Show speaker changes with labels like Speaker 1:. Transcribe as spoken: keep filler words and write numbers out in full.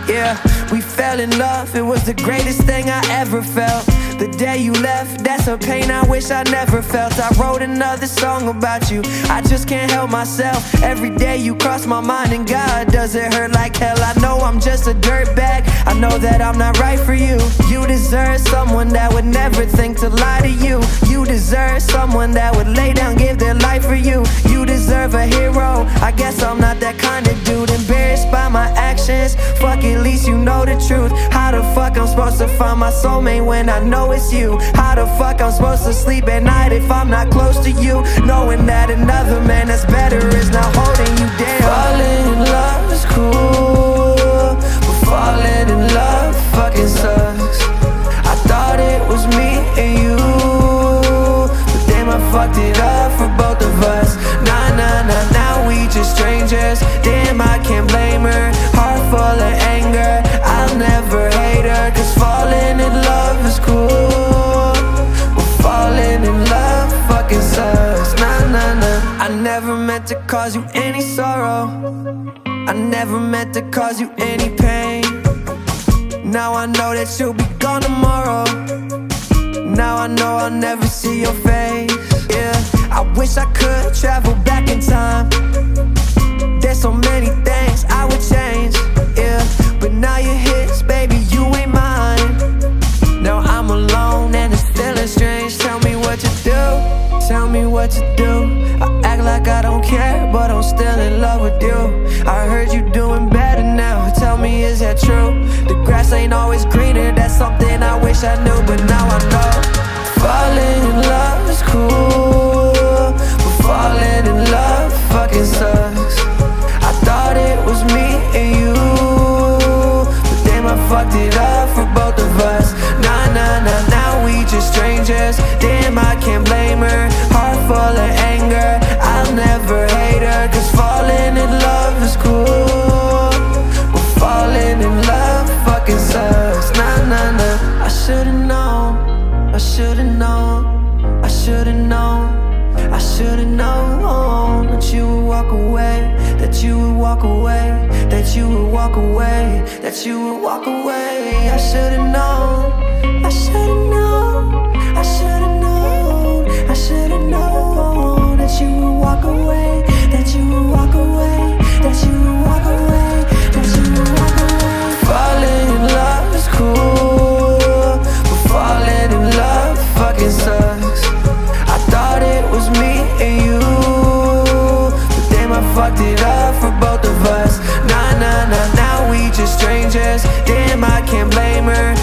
Speaker 1: Yeah, we fell in love, it was the greatest thing I ever felt. The day you left, that's a pain I wish I never felt. I wrote another song about you, I just can't help myself. Every day you cross my mind, and God, does it hurt like hell. I know I'm just a dirtbag, I know that I'm not right for you. You deserve someone that would never think to lie to you. You deserve someone that would lay down, give their life for you. You deserve a hero, I guess I'm not that kind of dude. Embarrassed by my actions, fuck, at least you know the truth. How the fuck I'm supposed to find my soulmate when I know it's you? How the fuck I'm supposed to sleep at night if I'm not close to you? Knowing that another man that's better is not holding you down. Falling in love is cool, but falling in love fucking sucks. I thought it was me and you, but damn, I fucked it up for both of us. Nah, nah, nah, now we just strangers. Damn, I can't blame her, heart full of anger. I'll never hate her, cause falling in love is cool, but falling in love fucking sucks. Nah, nah, nah, I never meant to cause you any sorrow, I never meant to cause you any pain. Now I know that you'll be gone tomorrow, now I know I'll never see your face. Yeah, I wish I could travel back in time, there's so many things I would change. Yeah, but now you're his, baby, you ain't mine. Now I'm alone and it's feeling strange. Tell me what you do, tell me what you do. I act like I don't care, but I'm still in love with you. I heard you doing better now, tell me, is that true? The grass ain't always greener, that's something I wish I knew, but now I know. Falling in love is cool, but falling in love fucking sucks. I thought it was me and you, but damn, I fucked it up for both of us. Nah, nah, nah, now we just strangers. Damn, I can't blame her, heart full of anger. I'll never hate her, cause falling in love is cool, but falling in love fucking sucks. Nah, nah, nah, I should've known, I should've known, I should've known, I should've known that you would walk away, that you would walk away, that you would walk away, that you would walk away. I should've known, I should've known, I should've known, I should've known that you would walk away, that you would walk away, that you would walk away, that you would walk away. Falling in love is cool, but falling in love fucking sucks. I thought it was me and you, but damn, I fucked it up for both of us. Nah, nah, nah, now we just strangers. Damn, I can't blame her,